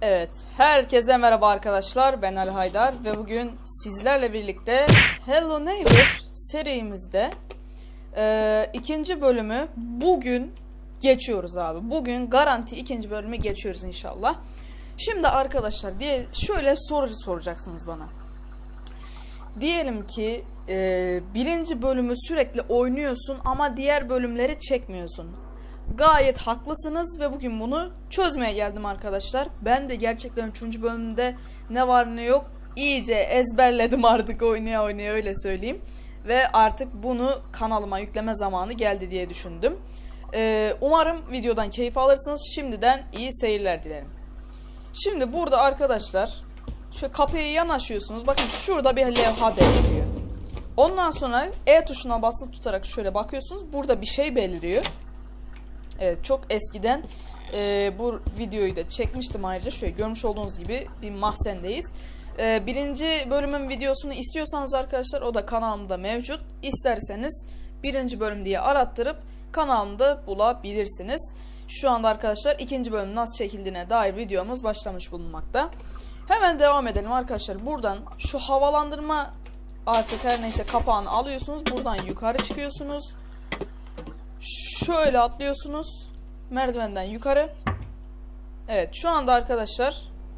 Evet, herkese merhaba arkadaşlar. Ben Ali Haydar ve bugün sizlerle birlikte Hello Neighbor serimizde ikinci bölümü bugün geçiyoruz abi. Bugün garanti ikinci bölümü geçiyoruz inşallah. Şimdi arkadaşlar şöyle soru soracaksınız bana. Diyelim ki birinci bölümü sürekli oynuyorsun ama diğer bölümleri çekmiyorsun. Gayet haklısınız ve bugün bunu çözmeye geldim arkadaşlar. Ben de gerçekten 3. bölümde ne var ne yok iyice ezberledim artık oynaya oynaya, öyle söyleyeyim. Ve artık bunu kanalıma yükleme zamanı geldi diye düşündüm. Umarım videodan keyif alırsınız. Şimdiden iyi seyirler dilerim. Şimdi burada arkadaşlar şu kapıya yanaşıyorsunuz. Bakın şurada bir levha beliriyor. Ondan sonra E tuşuna basılı tutarak şöyle bakıyorsunuz. Burada bir şey beliriyor. Evet, çok eskiden bu videoyu da çekmiştim ayrıca. Şöyle görmüş olduğunuz gibi bir mahzendeyiz. Birinci bölümün videosunu istiyorsanız arkadaşlar o da kanalımda mevcut. İsterseniz birinci bölüm diye arattırıp kanalımda bulabilirsiniz. Şu anda arkadaşlar ikinci bölüm nasıl çekildiğine dair videomuz başlamış bulunmakta. Hemen devam edelim arkadaşlar. Buradan şu havalandırma artık her neyse kapağını alıyorsunuz. Buradan yukarı çıkıyorsunuz. Şöyle atlıyorsunuz merdivenden yukarı. Evet, şu anda arkadaşlar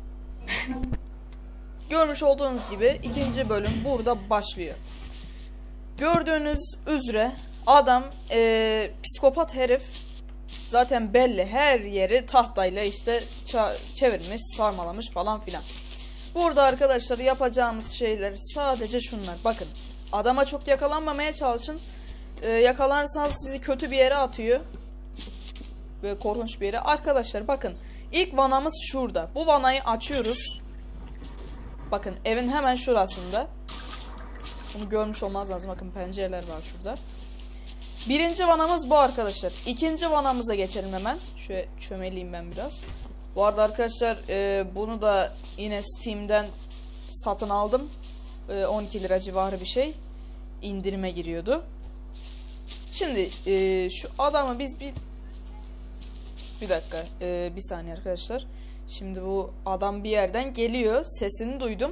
görmüş olduğunuz gibi ikinci bölüm burada başlıyor. Gördüğünüz üzere adam psikopat herif, zaten belli, her yeri tahtayla işte çevirmiş, sarmalamış falan filan. Burada arkadaşlar yapacağımız şeyler sadece şunlar. Bakın, adama çok yakalanmamaya çalışın. Yakalanırsanız sizi kötü bir yere atıyor. Böyle korkunç bir yere. Arkadaşlar bakın, ilk vanamız şurada. Bu vanayı açıyoruz. Bakın evin hemen şurasında. Bunu görmüş olmanız lazım. Bakın pencereler var şurada. Birinci vanamız bu arkadaşlar. İkinci vanamıza geçelim hemen. Şöyle çömeleyim ben biraz. Bu arada arkadaşlar bunu da yine Steam'den satın aldım. 12 lira civarı bir şey. İndirime giriyordu. Şimdi şu adamı biz bir dakika, bir saniye arkadaşlar. Şimdi bu adam bir yerden geliyor, sesini duydum.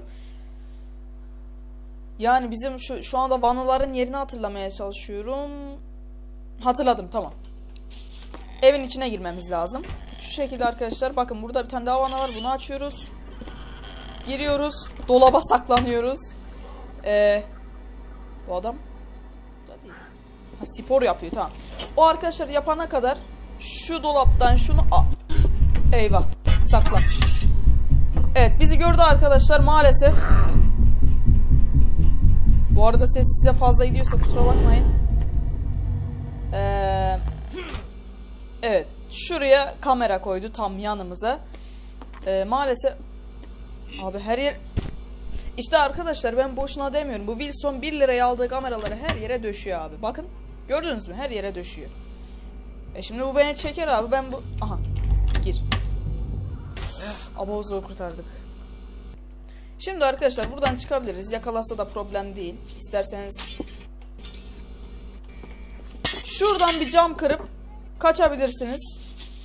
Yani bizim şu anda vanaların yerini hatırlamaya çalışıyorum. Hatırladım, tamam. Evin içine girmemiz lazım. Şu şekilde arkadaşlar, bakın burada bir tane daha vana var, bunu açıyoruz. Giriyoruz, dolaba saklanıyoruz. Bu adam spor yapıyor, tamam. O arkadaşlar yapana kadar şu dolaptan şunu eyvah, saklan. Evet, bizi gördü arkadaşlar maalesef. Bu arada ses size fazla gidiyorsa kusura bakmayın. Evet, şuraya kamera koydu tam yanımıza. Maalesef abi her yer işte arkadaşlar, ben boşuna demiyorum. Bu Wilson 1 liraya aldığı kameraları her yere döşüyor abi. Bakın, gördünüz mü? Her yere döşüyor. Şimdi bu beni çeker abi. Ben bu... Aha. Gir. Abo, zor kurtardık. Şimdi arkadaşlar buradan çıkabiliriz. Yakalasa da problem değil. İsterseniz şuradan bir cam kırıp kaçabilirsiniz.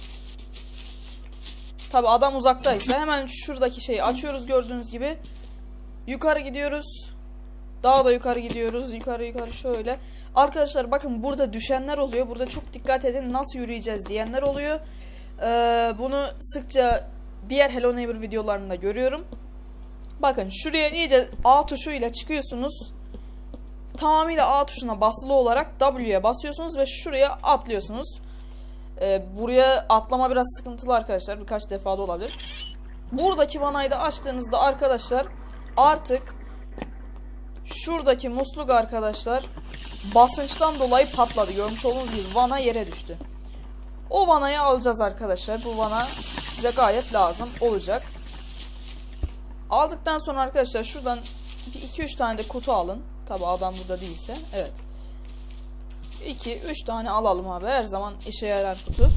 Tabi adam uzaktaysa hemen şuradaki şeyi açıyoruz gördüğünüz gibi. Yukarı gidiyoruz. Daha da yukarı gidiyoruz. Yukarı şöyle. Arkadaşlar bakın, burada düşenler oluyor. Burada çok dikkat edin, nasıl yürüyeceğiz diyenler oluyor. Bunu sıkça diğer Hello Neighbor videolarında görüyorum. Bakın şuraya iyice A tuşuyla çıkıyorsunuz. Tamamıyla A tuşuna basılı olarak W'ye basıyorsunuz ve şuraya atlıyorsunuz. Buraya atlama biraz sıkıntılı arkadaşlar. Birkaç defa da olabilir. Buradaki vanayı da açtığınızda arkadaşlar artık şuradaki musluk arkadaşlar basınçtan dolayı patladı. Görmüş olduğunuz gibi vana yere düştü. O vanayı alacağız arkadaşlar. Bu vana bize gayet lazım olacak. Aldıktan sonra arkadaşlar şuradan 2-3 tane de kutu alın. Tabi adam burada değilse. Evet. 2-3 tane alalım abi. Her zaman işe yarar kutu.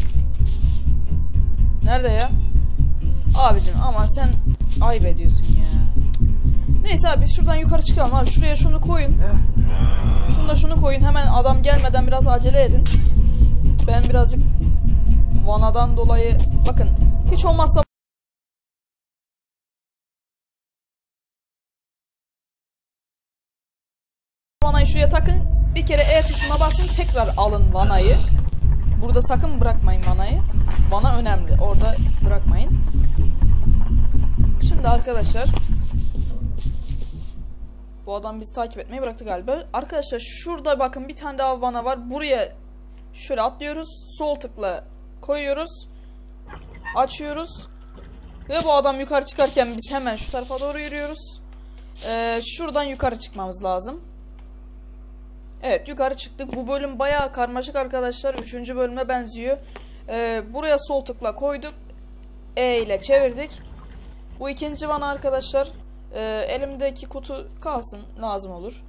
Nerede ya? Abicim ama sen ayıp ediyorsun ya. Neyse abi, biz şuradan yukarı çıkalım abi. Şuraya şunu koyun. Şunu koyun. Hemen adam gelmeden biraz acele edin. Ben birazcık vanadan dolayı bakın hiç olmazsa vanayı şuraya takın. Bir kere E tuşuna basın, tekrar alın vanayı. Burada sakın bırakmayın vanayı. Vana önemli. Orada bırakmayın. Şimdi arkadaşlar, bu adam bizi takip etmeyi bıraktı galiba. Arkadaşlar şurada bakın bir tane daha vana var. Buraya şöyle atlıyoruz. Sol tıkla koyuyoruz. Açıyoruz. Ve bu adam yukarı çıkarken biz hemen şu tarafa doğru yürüyoruz. Şuradan yukarı çıkmamız lazım. Evet, yukarı çıktık. Bu bölüm bayağı karmaşık arkadaşlar. 3. bölüme benziyor. Buraya sol tıkla koyduk. E ile çevirdik. Bu ikinci vana arkadaşlar. Elimdeki kutu kalsın, lazım olur.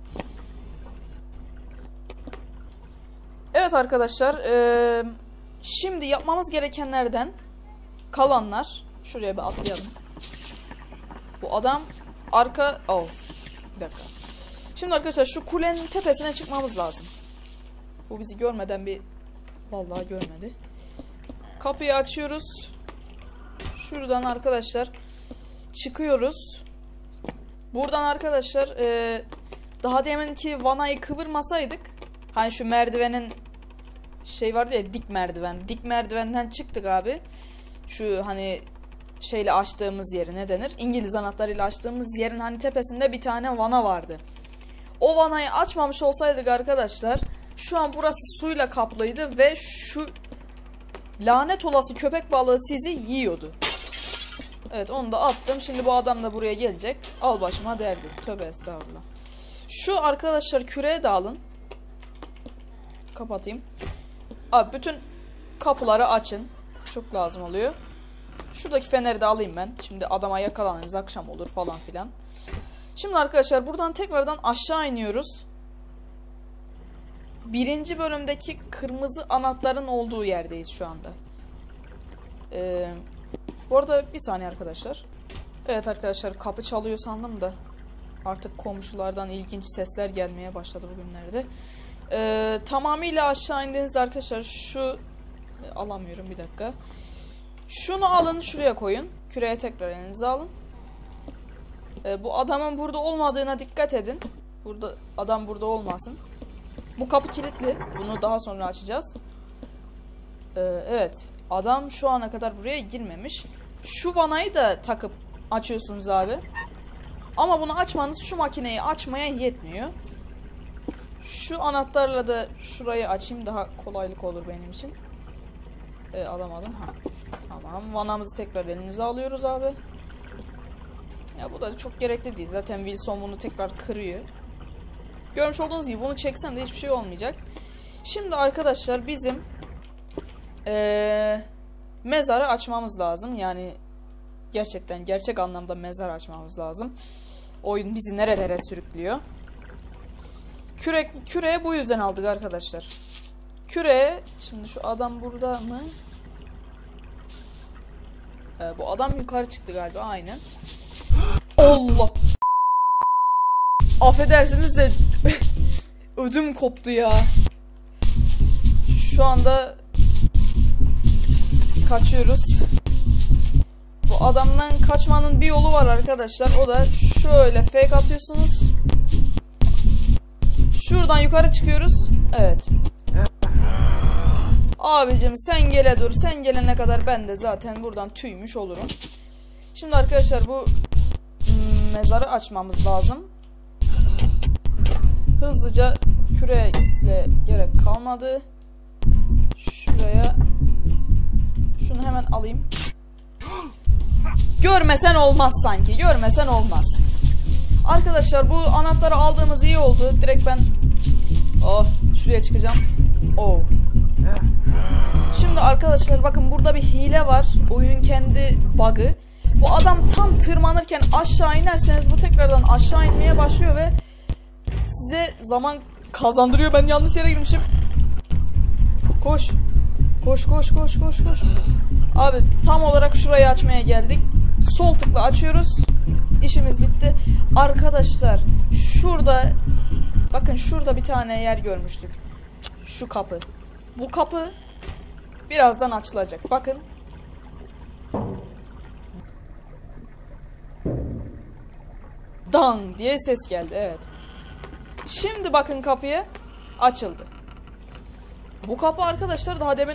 Evet arkadaşlar. Şimdi yapmamız gerekenlerden kalanlar. Şuraya bir atlayalım. Bu adam arka... Oh, bir dakika. Şimdi arkadaşlar şu kulenin tepesine çıkmamız lazım. Bu bizi görmeden bir... Vallahi görmedi. Kapıyı açıyoruz. Şuradan arkadaşlar çıkıyoruz. Buradan arkadaşlar daha deminki vanayı kıvırmasaydık, hani şu merdivenin şey vardı ya, dik merdiven. Dik merdivenden çıktık abi. Şu hani şeyle açtığımız yeri, ne denir? İngiliz anahtarıyla açtığımız yerin hani tepesinde bir tane vana vardı. O vanayı açmamış olsaydık arkadaşlar, şu an burası suyla kaplıydı ve şu lanet olası köpek balığı sizi yiyordu. Evet, onu da attım. Şimdi bu adam da buraya gelecek. Al başıma derdi. Tövbe estağfurullah. Şu arkadaşlar küreği de alın. Kapatayım. Abi bütün kapıları açın. Çok lazım oluyor. Şuradaki feneri de alayım ben. Şimdi adama yakalanırız, akşam olur falan filan. Şimdi arkadaşlar buradan tekrardan aşağı iniyoruz. 1. bölümdeki kırmızı anahtarın olduğu yerdeyiz şu anda. Bu arada bir saniye arkadaşlar. Evet arkadaşlar, kapı çalıyor sandım da artık komşulardan ilginç sesler gelmeye başladı bugünlerde. Tamamıyla aşağı indiğinizde arkadaşlar şu... alamıyorum, bir dakika. Şunu alın, şuraya koyun. Küreğe tekrar elinize alın. Bu adamın burada olmadığına dikkat edin. Adam burada olmasın. Bu kapı kilitli. Bunu daha sonra açacağız. Evet. Adam şu ana kadar buraya girmemiş. Şu vanayı da takıp açıyorsunuz abi. Ama bunu açmanız şu makineyi açmaya yetmiyor. Şu anahtarla da şurayı açayım. Daha kolaylık olur benim için. Alamadım. Ha. Tamam. Vanamızı tekrar elimize alıyoruz abi. Ya bu da çok gerekli değil. Zaten Wilson bunu tekrar kırıyor. Görmüş olduğunuz gibi bunu çeksem de hiçbir şey olmayacak. Şimdi arkadaşlar bizim mezarı açmamız lazım. Yani gerçekten gerçek anlamda mezar açmamız lazım. Oyun bizi nerelere sürüklüyor. Küreği bu yüzden aldık arkadaşlar. Küreği, şimdi şu adam burada mı? Bu adam yukarı çıktı galiba, aynen. Allah! Affedersiniz de ödüm koptu ya. Şu anda kaçıyoruz. Bu adamdan kaçmanın bir yolu var arkadaşlar. O da şöyle fake atıyorsunuz. Şuradan yukarı çıkıyoruz. Evet. Abicim sen gele dur. Sen gelene kadar ben de zaten buradan tüymüş olurum. Şimdi arkadaşlar bu mezarı açmamız lazım. Hızlıca küreyle gerek kalmadı. Şuraya şunu hemen alayım. Görmesen olmaz sanki. Görmesen olmaz. Arkadaşlar bu anahtarı aldığımız iyi oldu. Direkt ben şuraya çıkacağım. Şimdi arkadaşlar bakın, burada bir hile var. Oyunun kendi bug'ı. Bu adam tam tırmanırken aşağı inerseniz bu tekrardan aşağı inmeye başlıyor ve size zaman kazandırıyor. Ben yanlış yere girmişim. Koş. Koş koş koş koş koş. Abi tam olarak şurayı açmaya geldik. Sol tıkla açıyoruz. İşimiz bitti. Arkadaşlar şurada, bakın şurada bir tane yer görmüştük. Şu kapı. Bu kapı birazdan açılacak. Bakın. Dan diye ses geldi. Evet. Şimdi bakın kapıya açıldı. Bu kapı arkadaşlar daha demin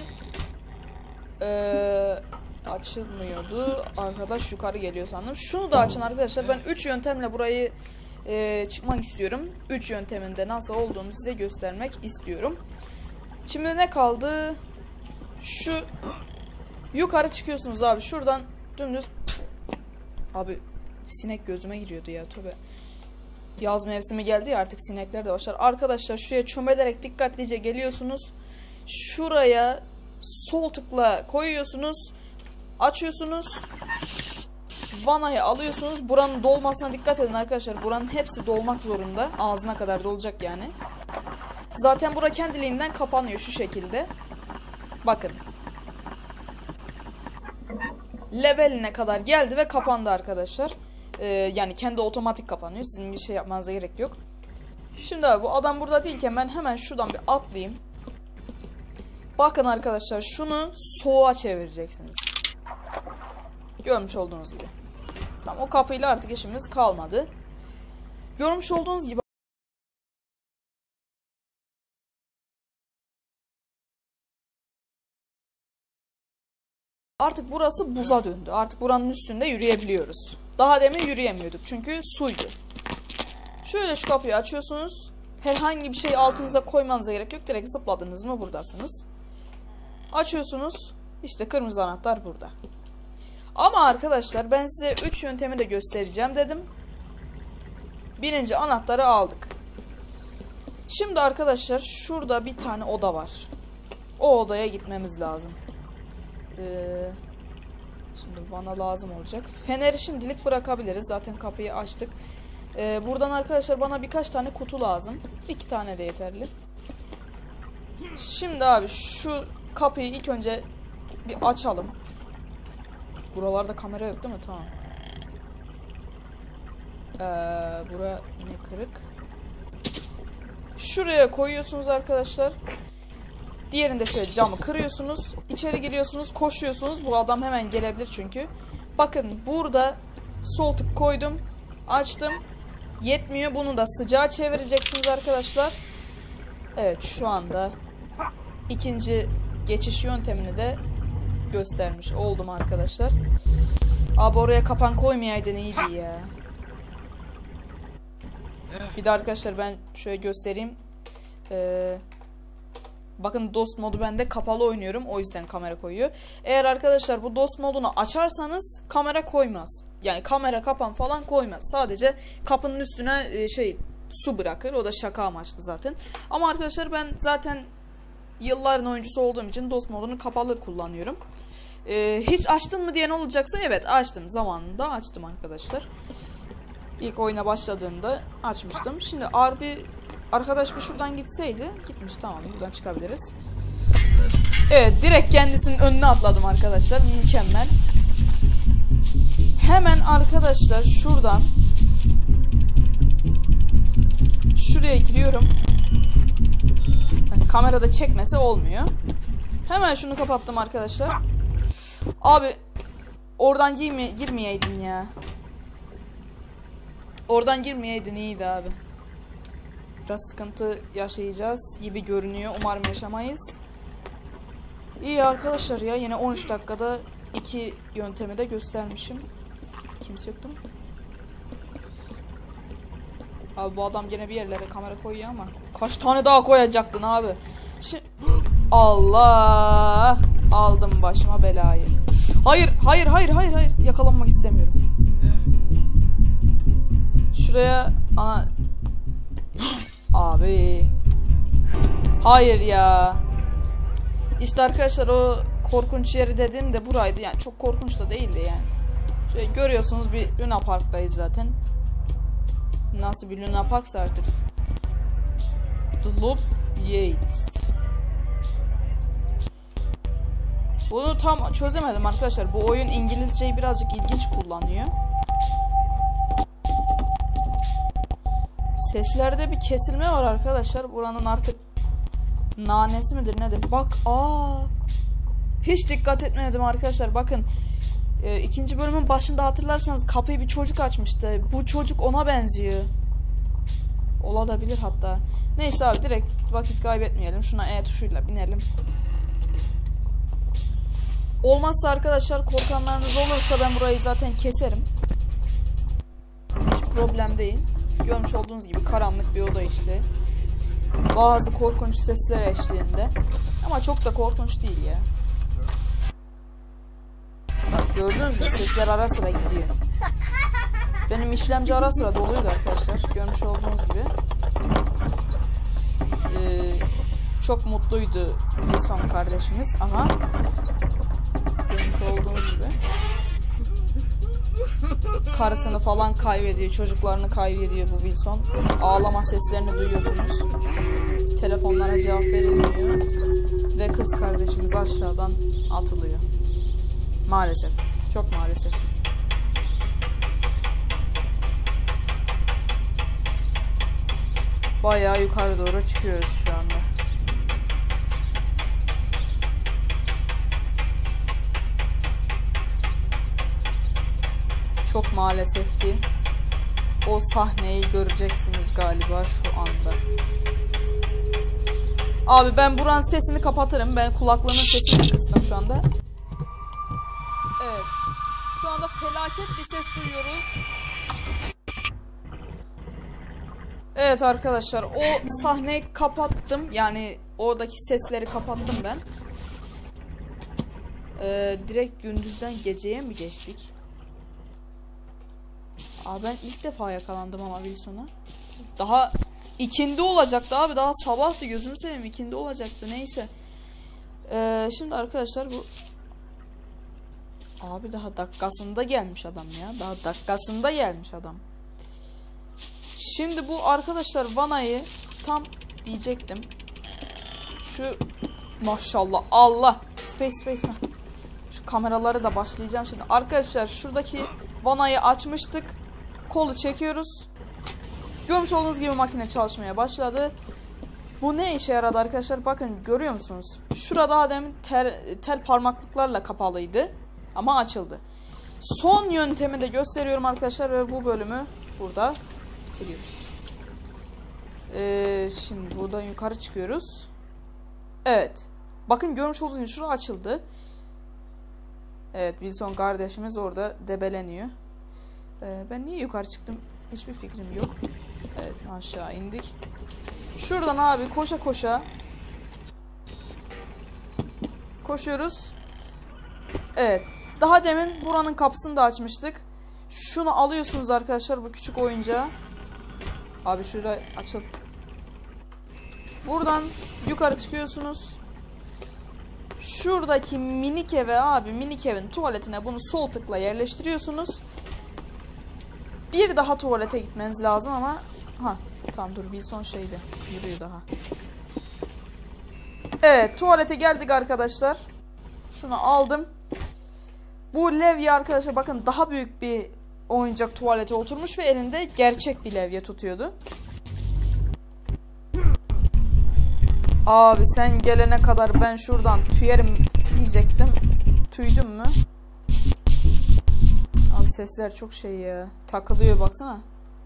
açılmıyordu. Arkadaş yukarı geliyor sandım. Şunu da açın arkadaşlar. Ben 3 yöntemle burayı çıkmak istiyorum. 3 yönteminde nasıl olduğunu size göstermek istiyorum. Şimdi ne kaldı? Şu yukarı çıkıyorsunuz abi. Şuradan dümdüz. Abi sinek gözüme giriyordu ya, tövbe. Yaz mevsimi geldi ya, artık sinekler de başlar. Arkadaşlar şuraya çömelerek dikkatlice geliyorsunuz. Şuraya sol tıkla koyuyorsunuz. Açıyorsunuz. Vanayı alıyorsunuz. Buranın dolmasına dikkat edin arkadaşlar. Buranın hepsi dolmak zorunda. Ağzına kadar dolacak yani. Zaten bura kendiliğinden kapanıyor şu şekilde. Bakın. Leveline kadar geldi ve kapandı arkadaşlar. Yani kendi otomatik kapanıyor. Sizin bir şey yapmanıza gerek yok. Şimdi abi bu adam burada değilken ben hemen şuradan bir atlayayım. Bakın arkadaşlar şunu soğuğa çevireceksiniz. Görmüş olduğunuz gibi. Tamam, o kapıyla artık işimiz kalmadı. Görmüş olduğunuz gibi artık burası buza döndü. Artık buranın üstünde yürüyebiliyoruz. Daha demin yürüyemiyorduk çünkü suydu. Şöyle şu kapıyı açıyorsunuz. Herhangi bir şey altınıza koymanıza gerek yok. Direkt zıpladınız mı buradasınız. Açıyorsunuz. İşte kırmızı anahtar burada. Ama arkadaşlar ben size 3 yöntemi de göstereceğim dedim. Birinci anahtarı aldık. Şimdi arkadaşlar şurada bir tane oda var. O odaya gitmemiz lazım. Şimdi bana lazım olacak. Feneri şimdilik bırakabiliriz. Zaten kapıyı açtık. Buradan arkadaşlar bana birkaç tane kutu lazım. 2 tane de yeterli. Şimdi abi şu kapıyı ilk önce bir açalım. Buralarda kamera yok değil mi? Tamam. Bura yine kırık. Şuraya koyuyorsunuz arkadaşlar. Diğerinde şöyle camı kırıyorsunuz. İçeri giriyorsunuz, koşuyorsunuz. Bu adam hemen gelebilir çünkü. Bakın burada sol tık koydum. Açtım. Yetmiyor. Bunu da sıcağa çevireceksiniz arkadaşlar. Evet, şu anda ikinci geçiş yöntemini de göstermiş oldum arkadaşlar. Abi oraya kapan koymayaydın, iyiydi ya. Bir de arkadaşlar ben şöyle göstereyim. Bakın dost modu bende kapalı oynuyorum. O yüzden kamera koyuyor. Eğer arkadaşlar bu dost modunu açarsanız kamera koymaz. Yani kamera kapan falan koymaz. Sadece kapının üstüne su bırakır. O da şaka amaçlı zaten. Ama arkadaşlar ben zaten yılların oyuncusu olduğum için dost modunu kapalı kullanıyorum. Hiç açtın mı diyen olacaksa evet açtım. Zamanında açtım arkadaşlar. İlk oyuna başladığımda açmıştım. Şimdi arkadaş bir şuradan gitseydi. Gitmiş, tamam, buradan çıkabiliriz. Evet, direkt kendisinin önüne atladım arkadaşlar. Mükemmel. Hemen arkadaşlar şuradan şuraya giriyorum. Yani kamerada çekmese olmuyor. Hemen şunu kapattım arkadaşlar. Abi oradan girmeyeydin ya. Oradan girmeyeydin, iyiydi abi. Biraz sıkıntı yaşayacağız gibi görünüyor. Umarım yaşamayız. İyi arkadaşlar ya. Yine 13 dakikada 2 yöntemi de göstermişim. Kimse yok değil mi? Abi bu adam gene bir yerlere kamera koyuyor ama. Kaç tane daha koyacaktın abi? Allah! Aldım başıma belayı. Hayır. Yakalanmak istemiyorum. Şuraya Abi. Hayır ya. İşte arkadaşlar o korkunç yeri dediğim de buraydı. Yani çok korkunç da değildi yani. Şöyle görüyorsunuz, bir Luna Park'tayız zaten. Nasıl bir Luna Park'sa artık. The Loop Yates. Bunu tam çözemedim arkadaşlar. Bu oyun İngilizceyi birazcık ilginç kullanıyor. Seslerde bir kesilme var arkadaşlar. Buranın artık nanesi midir nedir? Bak, hiç dikkat etmedim arkadaşlar. Bakın ikinci bölümün başında hatırlarsanız kapıyı bir çocuk açmıştı. Bu çocuk ona benziyor. Olabilir hatta. Neyse abi direkt vakit kaybetmeyelim. Şuna E tuşuyla binelim. Olmazsa arkadaşlar korkanlarınız olursa ben burayı zaten keserim. Hiç problem değil. Görmüş olduğunuz gibi karanlık bir oda işte. Bazı korkunç sesler eşliğinde. Ama çok da korkunç değil ya. Bak gördünüz mü? Sesler ara sıra gidiyor. Benim işlemci ara sıra doluydu arkadaşlar. Görmüş olduğunuz gibi. Çok mutluydu Wilson kardeşimiz ama görmüş olduğunuz gibi karısını falan kaybediyor, çocuklarını kaybediyor bu Wilson. Ağlama seslerini duyuyorsunuz. Telefonlara cevap verilmiyor ve kız kardeşimiz aşağıdan atılıyor. Maalesef, çok maalesef. Bayağı yukarı doğru çıkıyoruz şu anda. Çok maalesef ki o sahneyi göreceksiniz galiba şu anda. Abi ben buranın sesini kapatırım. Ben kulaklığımın sesini kıstım şu anda. Evet. Şu anda felaket bir ses duyuyoruz. Evet arkadaşlar o sahneyi kapattım. Yani oradaki sesleri kapattım ben. Direkt gündüzden geceye mi geçtik? Abi ben ilk defa yakalandım ama Wilson'a. Daha ikindi olacaktı abi. Daha sabahtı, gözümü seveyim, ikindi olacaktı. Neyse. Şimdi arkadaşlar bu... Abi daha dakikasında gelmiş adam ya. Daha dakikasında gelmiş adam. Şimdi bu arkadaşlar vanayı tam diyecektim. Şu maşallah Allah. Space. Şu kameraları da başlayacağım şimdi. Arkadaşlar şuradaki vanayı açmıştık. Kolu çekiyoruz. Görmüş olduğunuz gibi makine çalışmaya başladı. Bu ne işe yaradı arkadaşlar? Bakın görüyor musunuz? Şurada adem tel parmaklıklarla kapalıydı. Ama açıldı. Son yöntemi de gösteriyorum arkadaşlar ve bu bölümü burada bitiriyoruz. Şimdi buradan yukarı çıkıyoruz. Evet. Bakın görmüş olduğunuz gibi şurada açıldı. Evet, Wilson kardeşimiz orada debeleniyor. Ben niye yukarı çıktım? Hiçbir fikrim yok. Evet, aşağı indik. Şuradan abi koşa koşa koşuyoruz. Evet. Daha demin buranın kapısını da açmıştık. Şunu alıyorsunuz arkadaşlar, bu küçük oyuncağı. Abi şurada açıl. Buradan yukarı çıkıyorsunuz. Şuradaki minik eve abi, minik evin tuvaletine bunu sol tıkla yerleştiriyorsunuz. Bir daha tuvalete gitmeniz lazım ama tamam dur, Wilson şeydi, yürüyor daha. Evet, tuvalete geldik arkadaşlar. Şunu aldım. Bu levye arkadaşlar bakın daha büyük bir oyuncak tuvalete oturmuş ve elinde gerçek bir levye tutuyordu. Abi sen gelene kadar ben şuradan tüyerim diyecektim. Tüydüm mü? Abi sesler çok şey ya. Takılıyor baksana.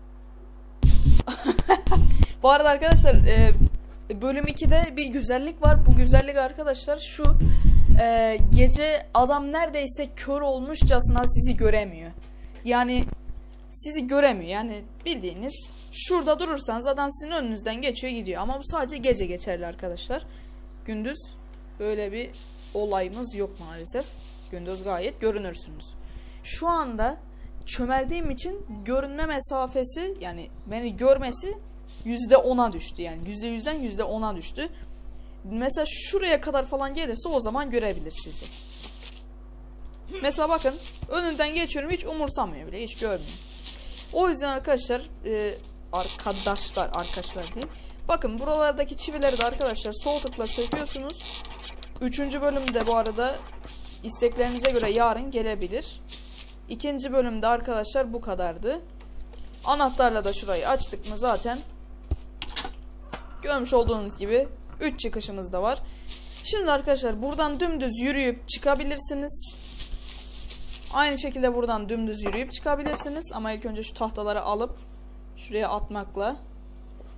Bu arada arkadaşlar bölüm 2'de bir güzellik var. Bu güzellik arkadaşlar şu. Gece adam neredeyse kör olmuşçasına sizi göremiyor. Yani sizi göremiyor. Yani bildiğiniz şurada durursanız adam sizin önünüzden geçiyor gidiyor. Ama bu sadece gece geçerli arkadaşlar. Gündüz böyle bir olayımız yok maalesef. Gündüz gayet görünürsünüz. Şu anda çömeldiğim için görünme mesafesi, yani beni görmesi %10'a düştü. Yani %100'den %10'a düştü. Mesela şuraya kadar falan gelirse o zaman görebilir sizi. Mesela bakın önünden geçiyorum, hiç umursamıyor bile, hiç görmüyor. O yüzden arkadaşlar arkadaşlar değil. Bakın buralardaki çivileri de arkadaşlar sol tıkla söküyorsunuz. 3. bölümde bu arada isteklerinize göre yarın gelebilir. 2. bölümde arkadaşlar bu kadardı. Anahtarla da şurayı açtık mı zaten görmüş olduğunuz gibi 3 çıkışımız da var. Şimdi arkadaşlar buradan dümdüz yürüyüp çıkabilirsiniz. Aynı şekilde buradan dümdüz yürüyüp çıkabilirsiniz. Ama ilk önce şu tahtaları alıp şuraya atmakla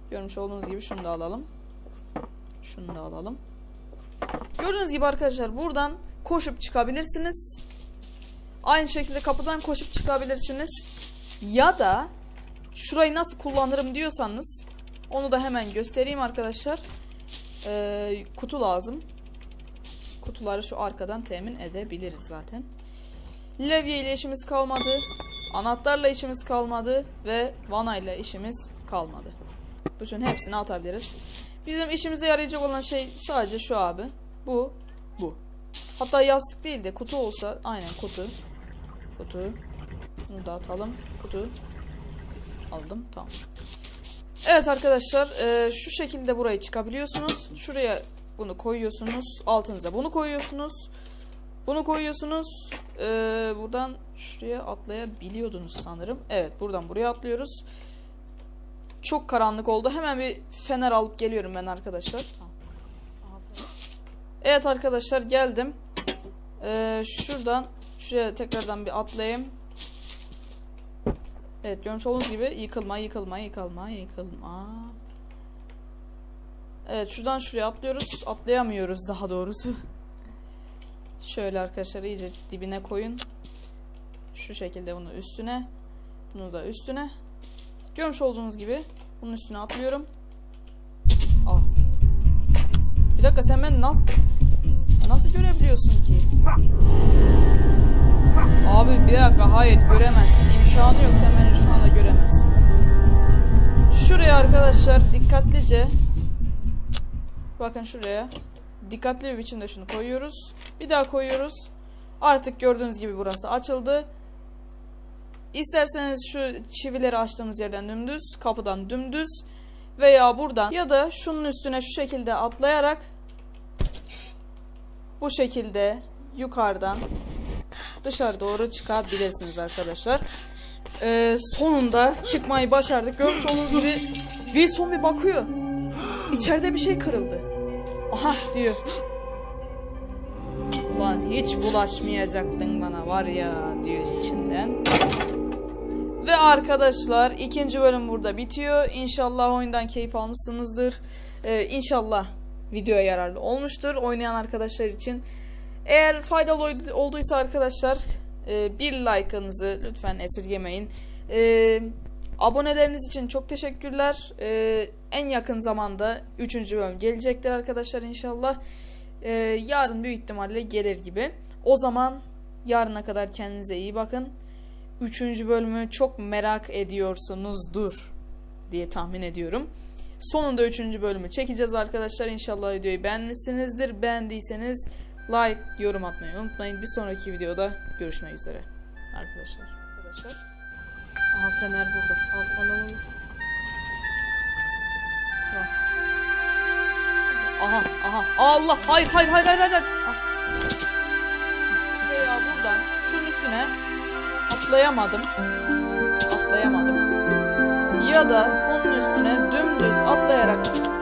Görmüş olduğunuz gibi şunu da alalım. Şunu da alalım. Gördüğünüz gibi arkadaşlar buradan koşup çıkabilirsiniz. Aynı şekilde kapıdan koşup çıkabilirsiniz. Ya da şurayı nasıl kullanırım diyorsanız onu da hemen göstereyim arkadaşlar. Kutu lazım. Kutuları şu arkadan temin edebiliriz zaten. Levye ile işimiz kalmadı. Anahtarla işimiz kalmadı. Ve vana ile işimiz kalmadı. Bütün hepsini atabiliriz. Bizim işimize yarayacak olan şey sadece şu abi. Bu. Hatta yastık değil de kutu olsa. Aynen kutu. Bunu da atalım. Kutu. Aldım. Tamam. Evet arkadaşlar. Şu şekilde burayı çıkabiliyorsunuz. Şuraya bunu koyuyorsunuz. Altınıza bunu koyuyorsunuz. Bunu koyuyorsunuz. Buradan şuraya atlayabiliyordunuz sanırım. Evet, buradan buraya atlıyoruz. Çok karanlık oldu. Hemen bir fener alıp geliyorum ben arkadaşlar. Evet arkadaşlar, geldim. Şuradan şuraya tekrardan bir atlayayım. Evet, görmüş olduğunuz gibi yıkılma. Evet, şuradan şuraya atlıyoruz. Atlayamıyoruz daha doğrusu. Şöyle arkadaşlar iyice dibine koyun. Şu şekilde bunu üstüne. Bunu da üstüne. Görmüş olduğunuz gibi bunun üstüne atlıyorum. Aa. Bir dakika, sen beni nasıl görebiliyorsun ki? Abi bir dakika, hayır göremezsin. İmkanı yok, sen beni şu anda göremezsin. Şuraya arkadaşlar dikkatlice. Bakın şuraya. Dikkatli bir biçimde şunu koyuyoruz. Bir daha koyuyoruz. Artık gördüğünüz gibi burası açıldı. İsterseniz şu çivileri açtığımız yerden dümdüz, kapıdan dümdüz veya buradan ya da şunun üstüne şu şekilde atlayarak bu şekilde yukarıdan dışarı doğru çıkabilirsiniz arkadaşlar. Sonunda çıkmayı başardık. Görmüş olduğunuz gibi Wilson bir bakıyor. İçeride bir şey kırıldı. Aha diyor. Ulan hiç bulaşmayacaktın bana var ya diyor içinden. Ve arkadaşlar ikinci bölüm burada bitiyor. İnşallah oyundan keyif almışsınızdır. İnşallah videoya yararlı olmuştur oynayan arkadaşlar için. Eğer faydalı olduysa arkadaşlar bir like'ınızı lütfen esirgemeyin. Aboneleriniz için çok teşekkürler. En yakın zamanda 3. bölüm gelecektir arkadaşlar inşallah. Yarın büyük ihtimalle gelir gibi. O zaman yarına kadar kendinize iyi bakın. 3. bölümü çok merak ediyorsunuzdur diye tahmin ediyorum. Sonunda 3. bölümü çekeceğiz arkadaşlar. İnşallah videoyu beğenmişsinizdir. Beğendiyseniz like, yorum atmayı unutmayın. Bir sonraki videoda görüşmek üzere arkadaşlar. Aha, fener burada. Al. Aha. Allah, hayır. Veya buradan şunun üstüne atlayamadım. Ya da bunun üstüne dümdüz atlayarak